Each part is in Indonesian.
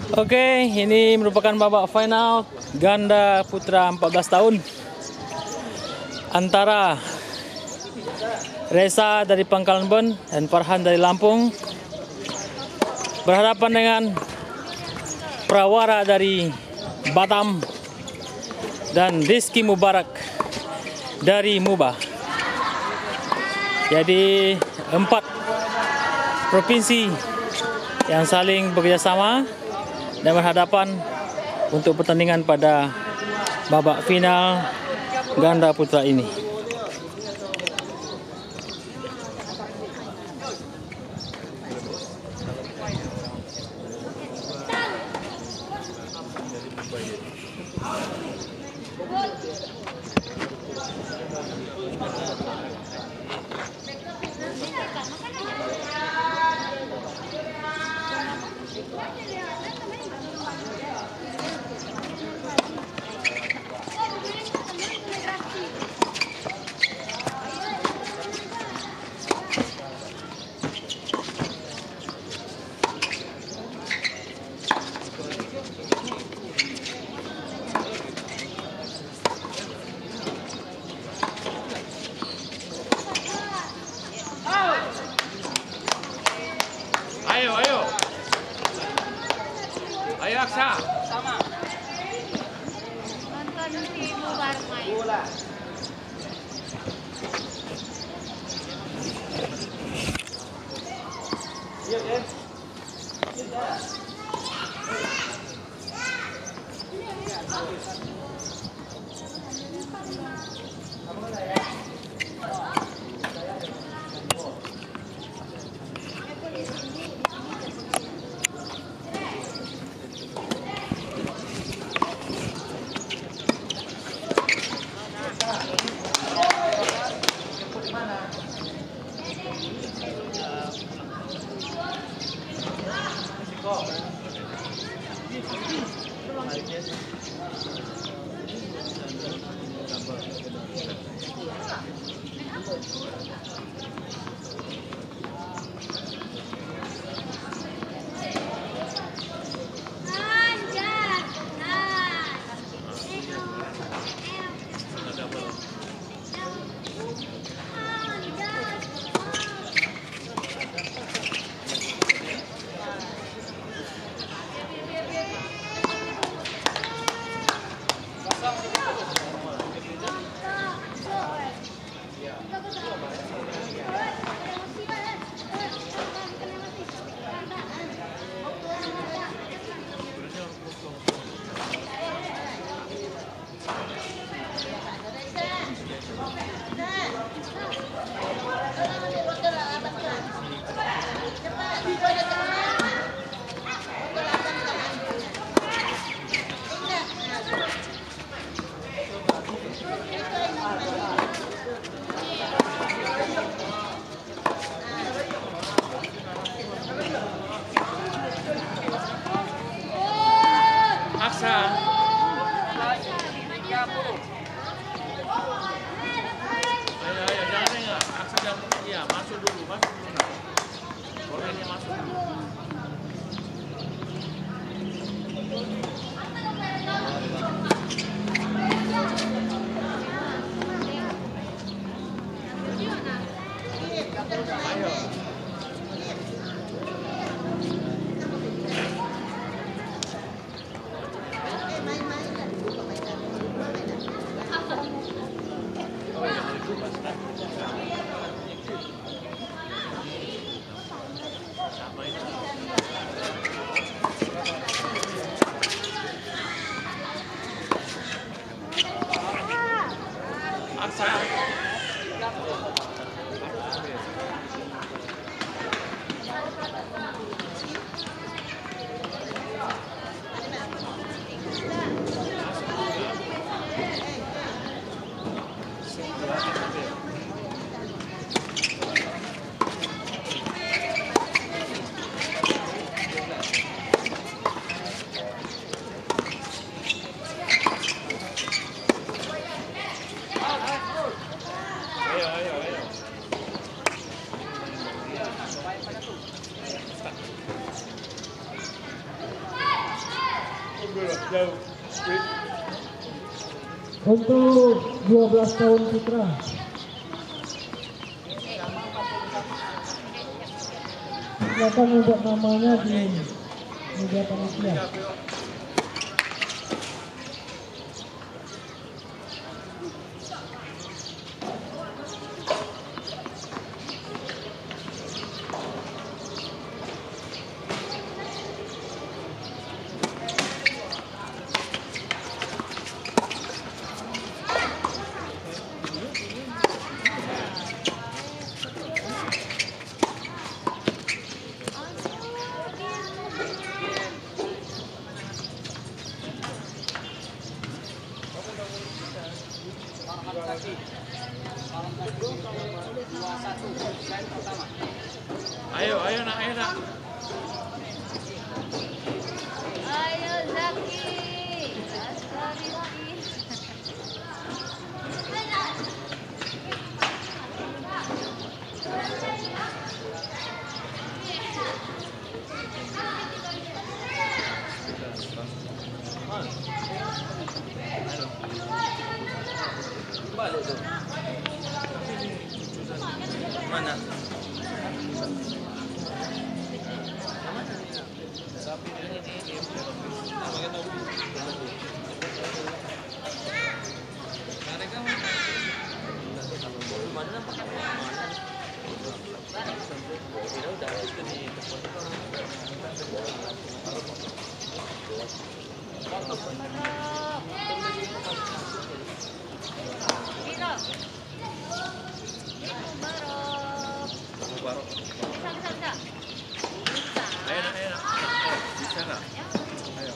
Oke, ini merupakan babak final ganda putra 14 tahun antara Reza dari Pangkalan Ben dan Farhan dari Lampung berhadapan dengan Prawara dari Batam dan Rizky Mubarak dari Mubah. Jadi 4 provinsi yang saling bekerjasama dan berhadapan untuk pertandingan pada babak final ganda putra ini. Ayo Aksa. Sama. Nonton si Mubarak main. Bola. Iya, Den. Aksa. Ayo, jangan enggak. Aksa jangan. Iya, masuk dulu nak. Bolehnya masuk dulu. Ayo. Untuk 12 tahun putra. Silakan membuat namanya di meja panitia. Ayo, ayo nak, ayo nak. Ayo Zaki. Askari. Mana? Dito. Baru. Bisa. Ayo nak, ayo nak. Bisa nak? Ayo.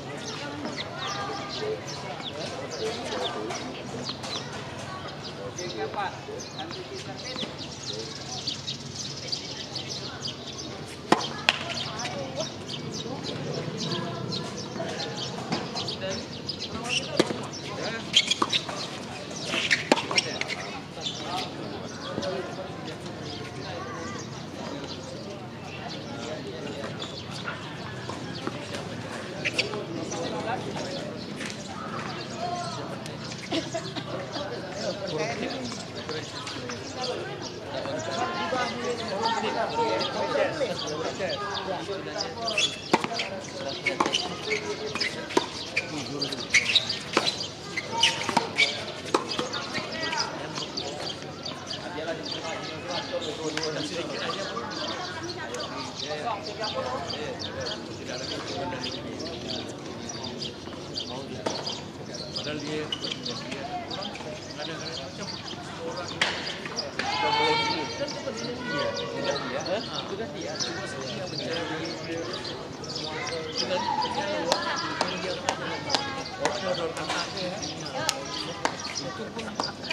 Padahal dia kadang-kadang macam orang sudah dia mencari orang orang kakaknya itu pun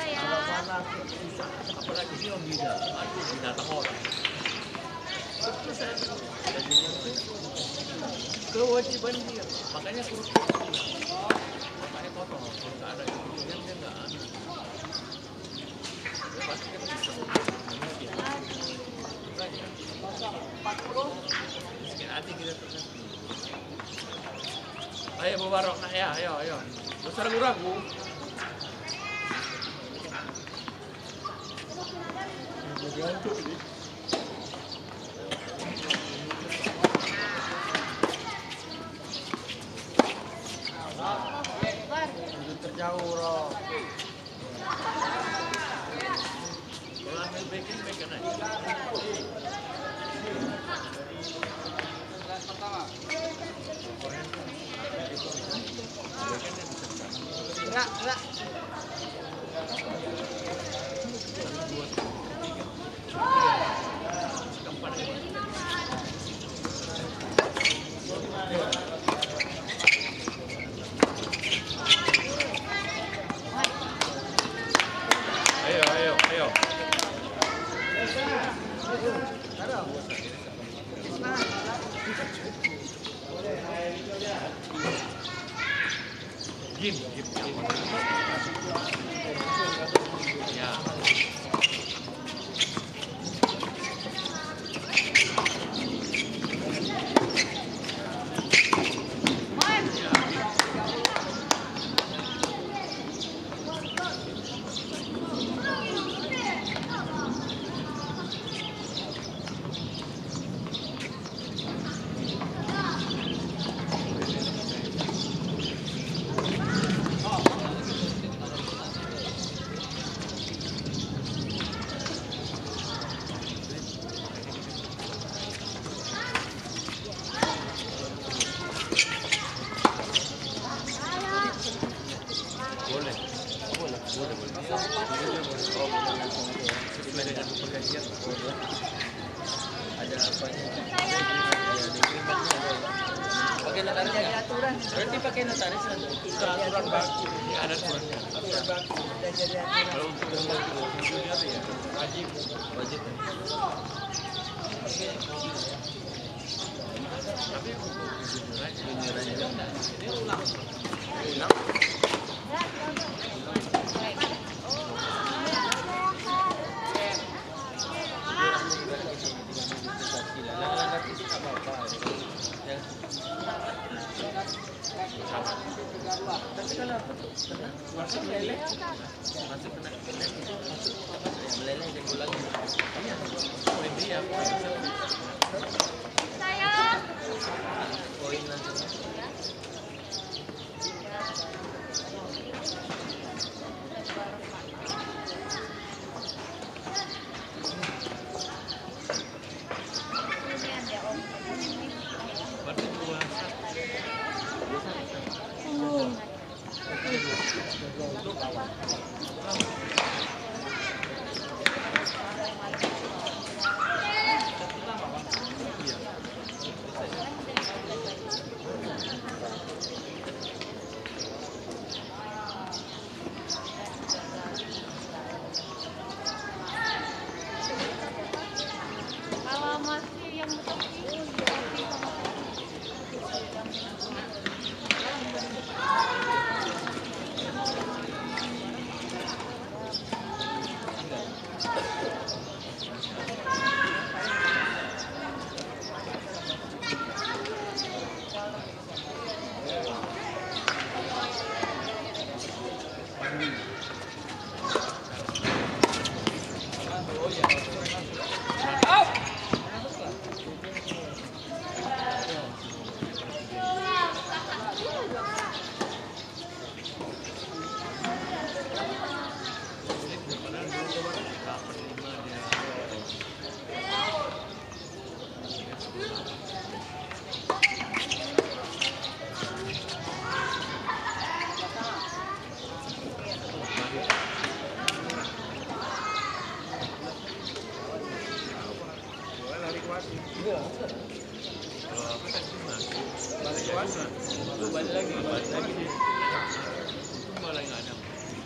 apalagi dia beda binatang orang itu saya kewajiban dia makanya suruh makanya potong kalau nggak ada kemudian dia nggak ada pasti kan bisa miskin hati kita terus. Ayo Mubarok nak ya, ayo. Besar ragu. Terjauh roh. Kalau ambil bacon aja. Enggak. Ayo. Gim. Ya. Sesuai dengan perjanjian. Ada apanya? Pakai notaris jadi aturan. Berarti pakai notaris aturan baku. Ya, ada aturannya. Aturan baku. Kalau untuk junior ya wajib. Tapi junior aja. Ini ulang. Masuk meleleh, masuk kena meleleh dan ulang. Iya, poin dia. Sayang. Poin langsung. Berarti 2. Kalau masih yang betul sih, balik lagi dia. Itu malah nggak ada.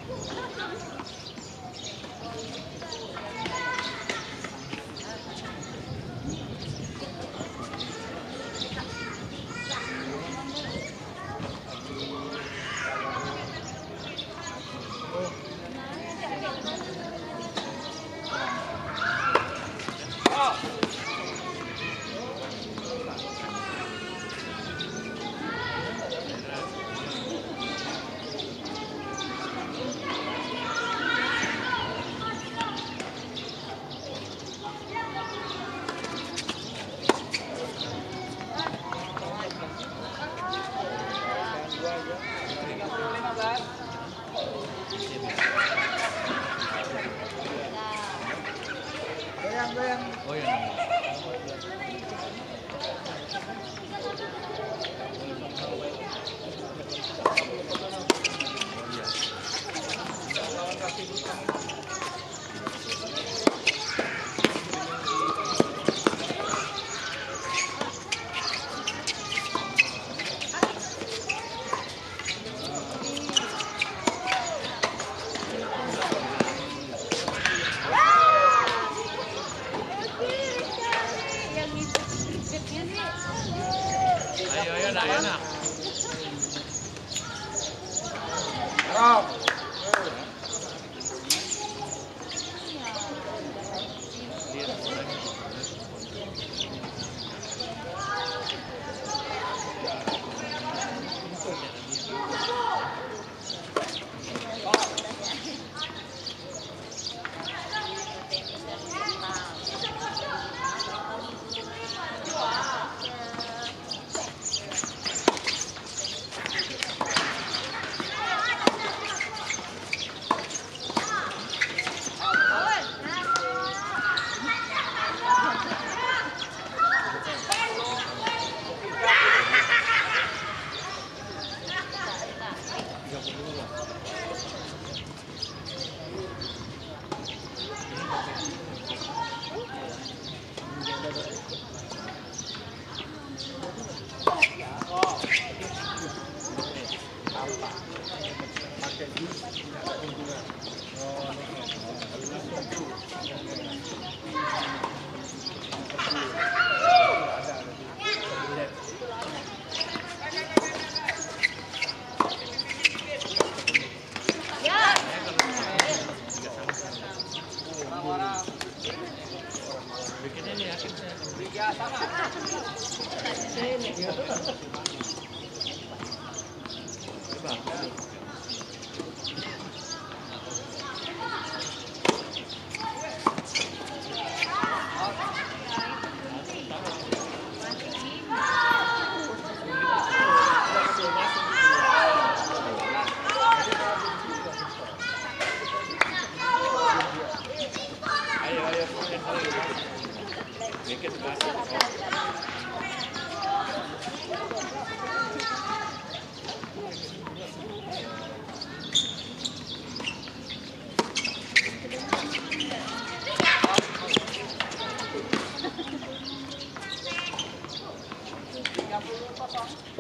Oh ya. yang ikut-ikutnya nih. Ayo nak, ayo nak.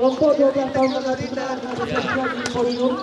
Kelompok 12 tahun Ganda Putra akan bersiap di podium.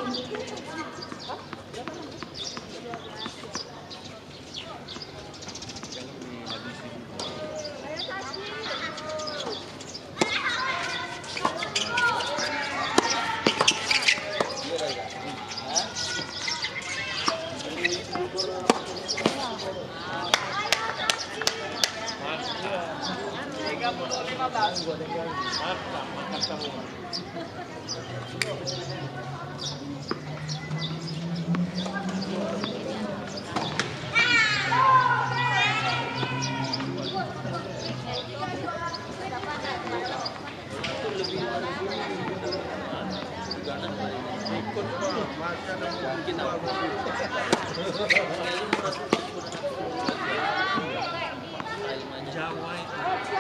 Jawa itu.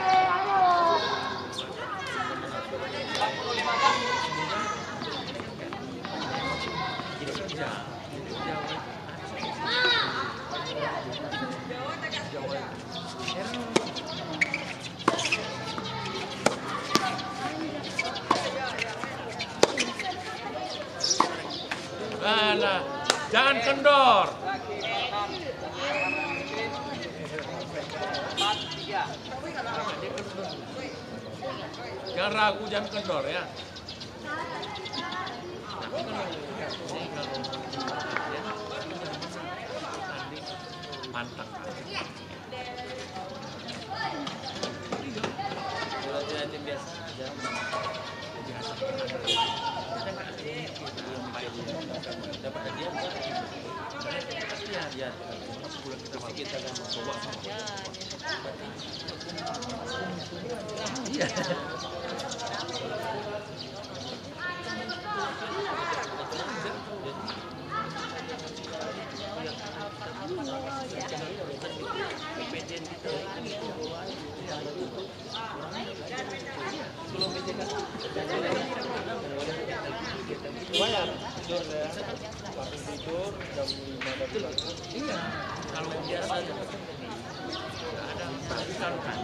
Nah, jangan kendor. Jangan ragu, jangan kendor ya. Pantang. Kalau tim biasa aja. Dapat hadiah ya sebulan kita akan bawa iya. Lumayan tidur ya, langsung tidur jam 5 dari bangun. Iya, kalau biasa aja nggak ada tapi kalau kan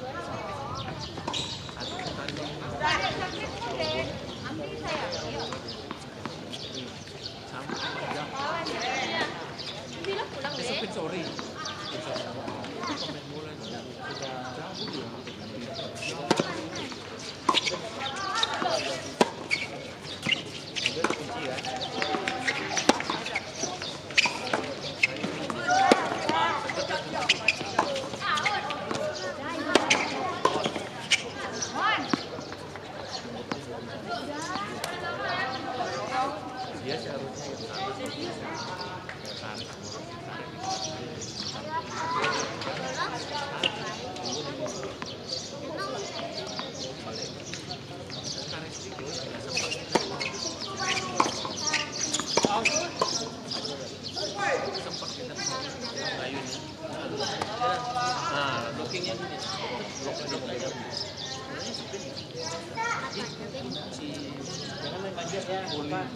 besok sore pemain bola sudah jauh ya. Dia seharusnya yang nah, lookingnya gini. Jangan main manjat ya, Pak.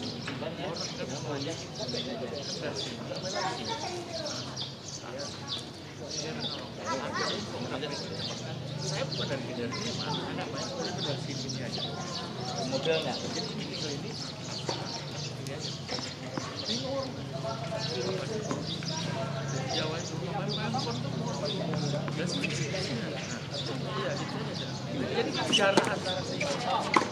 Saya bukan dari kejar ini, anak main itu dari sini aja. Mobil nggak? Jadi ini ke ini, ini aja. Bingung. Jawa itu main jadi jarak antara